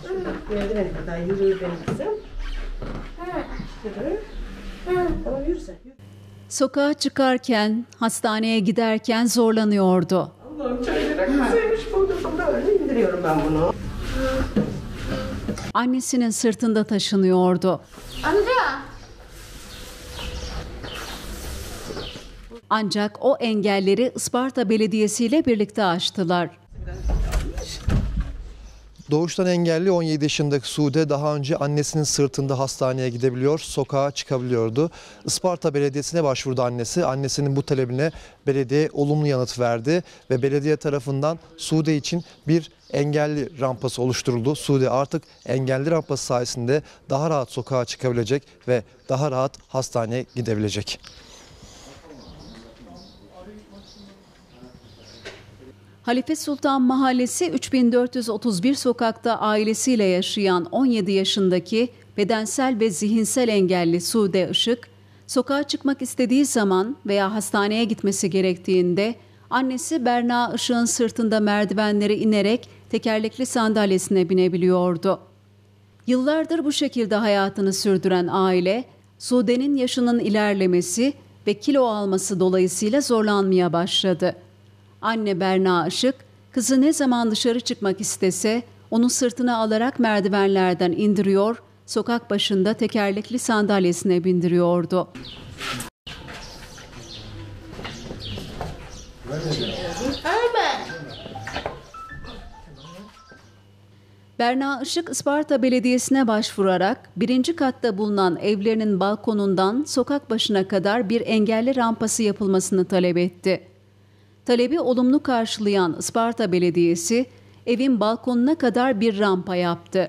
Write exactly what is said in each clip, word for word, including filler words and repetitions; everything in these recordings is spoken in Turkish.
Merdivene kadar yürüyor benim kızım. Yürü. Tamam yürü sen. Yürü. Sokağa çıkarken, hastaneye giderken zorlanıyordu. Allah'ım çaylara kızıymış bu kızım. Böyle indiriyorum ben bunu. Annesinin sırtında taşınıyordu. Amca. Ancak o engelleri Isparta Belediyesi ile birlikte aştılar. Doğuştan engelli on yedi yaşındaki Sude daha önce annesinin sırtında hastaneye gidebiliyor, sokağa çıkabiliyordu. Isparta Belediyesi'ne başvurdu annesi. Annesinin bu talebine belediye olumlu yanıt verdi ve belediye tarafından Sude için bir engelli rampası oluşturuldu. Sude artık engelli rampası sayesinde daha rahat sokağa çıkabilecek ve daha rahat hastaneye gidebilecek. Halife Sultan Mahallesi üç bin dört yüz otuz bir sokakta ailesiyle yaşayan on yedi yaşındaki bedensel ve zihinsel engelli Sude Işık, sokağa çıkmak istediği zaman veya hastaneye gitmesi gerektiğinde annesi Berna Işık'ın sırtında merdivenleri inerek tekerlekli sandalyesine binebiliyordu. Yıllardır bu şekilde hayatını sürdüren aile, Sude'nin yaşının ilerlemesi ve kilo alması dolayısıyla zorlanmaya başladı. Anne Berna Işık, kızı ne zaman dışarı çıkmak istese onu sırtına alarak merdivenlerden indiriyor, sokak başında tekerlekli sandalyesine bindiriyordu. Berna Işık Isparta Belediyesi'ne başvurarak birinci katta bulunan evlerinin balkonundan sokak başına kadar bir engelli rampası yapılmasını talep etti. Talebi olumlu karşılayan Isparta Belediyesi, evin balkonuna kadar bir rampa yaptı.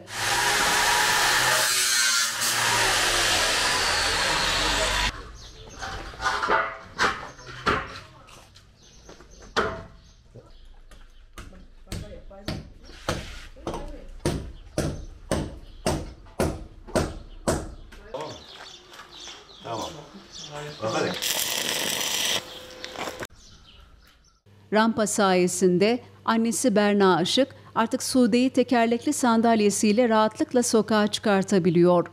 Tamam. Hadi. Rampa sayesinde annesi Berna Işık artık Sude'yi tekerlekli sandalyesiyle rahatlıkla sokağa çıkartabiliyor.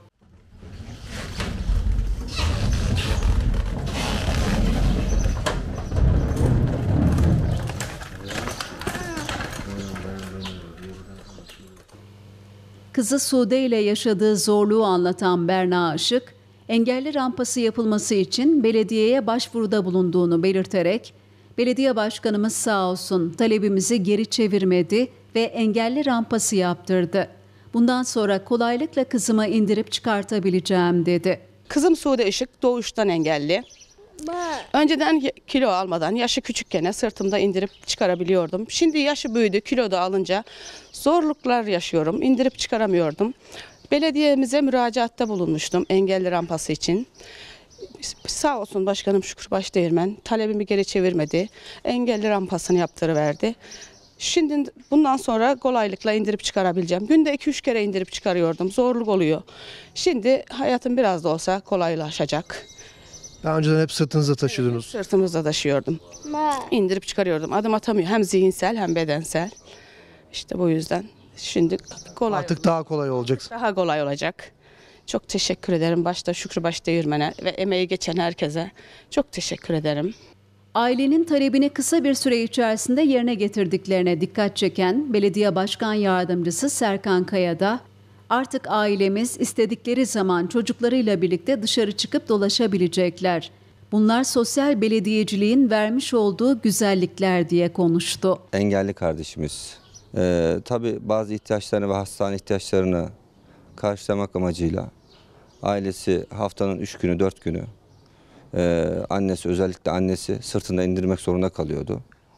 Kızı Sude ile yaşadığı zorluğu anlatan Berna Işık, engelli rampası yapılması için belediyeye başvuruda bulunduğunu belirterek, belediye başkanımız sağ olsun talebimizi geri çevirmedi ve engelli rampası yaptırdı. Bundan sonra kolaylıkla kızımı indirip çıkartabileceğim dedi. Kızım Sude Işık doğuştan engelli. Önceden kilo almadan yaşı küçükken sırtımda indirip çıkarabiliyordum. Şimdi yaşı büyüdü, kilo da alınca zorluklar yaşıyorum. İndirip çıkaramıyordum. Belediyemize müracaatta bulunmuştum engelli rampası için. Sağ olsun başkanım Şükrü Başdeğirmen talebimi geri çevirmedi. Engelli rampasını yaptırıverdi. Şimdi bundan sonra kolaylıkla indirip çıkarabileceğim. Günde iki üç kere indirip çıkarıyordum. Zorluk oluyor. Şimdi hayatım biraz da olsa kolaylaşacak. Daha önceden hep sırtınızda taşıyordunuz. Evet, sırtımızda taşıyordum. İndirip çıkarıyordum. Adım atamıyor. Hem zihinsel hem bedensel. İşte bu yüzden şimdi kolay. Artık daha kolay olacak. Daha kolay olacak. Çok teşekkür ederim. Başta Şükrü Başdeğirmen'e ve emeği geçen herkese çok teşekkür ederim. Ailenin talebini kısa bir süre içerisinde yerine getirdiklerine dikkat çeken Belediye Başkan Yardımcısı Serkan Kaya da artık ailemiz istedikleri zaman çocuklarıyla birlikte dışarı çıkıp dolaşabilecekler. Bunlar sosyal belediyeciliğin vermiş olduğu güzellikler diye konuştu. Engelli kardeşimiz ee, tabii bazı ihtiyaçlarını ve hastane ihtiyaçlarını karşılamak amacıyla ailesi haftanın üç günü dört günü e, annesi özellikle annesi sırtında indirmek zorunda kalıyordu.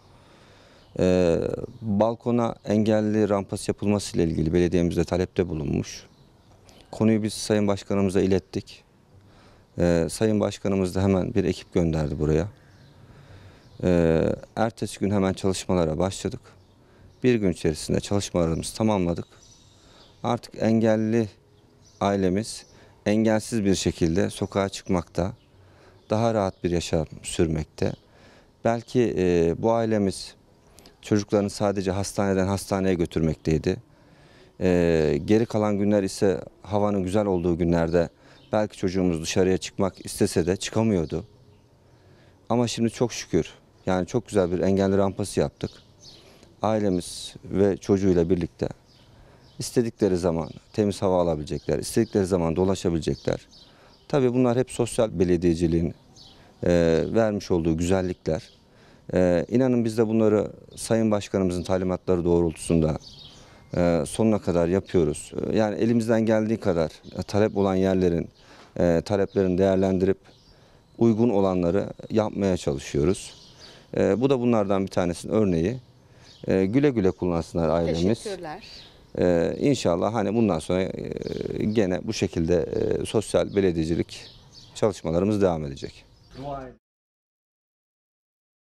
E, balkona engelli rampası yapılması ile ilgili belediyemizde talepte bulunmuş. Konuyu biz Sayın Başkanımıza ilettik. E, Sayın Başkanımız da hemen bir ekip gönderdi buraya. E, ertesi gün hemen çalışmalara başladık. Bir gün içerisinde çalışmalarımızı tamamladık. Artık engelli ailemiz engelsiz bir şekilde sokağa çıkmakta, daha rahat bir yaşam sürmekte. Belki e, bu ailemiz çocuklarını sadece hastaneden hastaneye götürmekteydi. Ee, geri kalan günler ise havanın güzel olduğu günlerde belki çocuğumuz dışarıya çıkmak istese de çıkamıyordu. Ama şimdi çok şükür yani çok güzel bir engelli rampası yaptık. Ailemiz ve çocuğuyla birlikte istedikleri zaman temiz hava alabilecekler, istedikleri zaman dolaşabilecekler. Tabii bunlar hep sosyal belediyeciliğin e, vermiş olduğu güzellikler. E, inanın biz de bunları Sayın Başkanımızın talimatları doğrultusunda e, sonuna kadar yapıyoruz. E, yani elimizden geldiği kadar e, talep olan yerlerin e, taleplerini değerlendirip uygun olanları yapmaya çalışıyoruz. E, bu da bunlardan bir tanesinin örneği. E, güle güle kullansınlar ailemiz. Teşekkürler. Ee, İnşallah hani bundan sonra e, gene bu şekilde e, sosyal belediyecilik çalışmalarımız devam edecek.